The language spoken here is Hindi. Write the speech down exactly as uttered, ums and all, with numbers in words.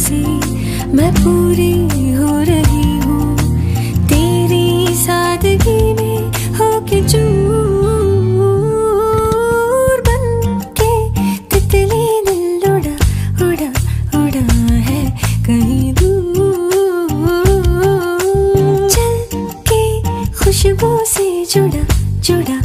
से मैं पूरी हो रही हूँ, तेरी सादगी में होके चूर बन के तितली दिल उड़ा उड़ा उड़ा है कहीं दूर, चल के खुशबू से जुड़ा जुड़ा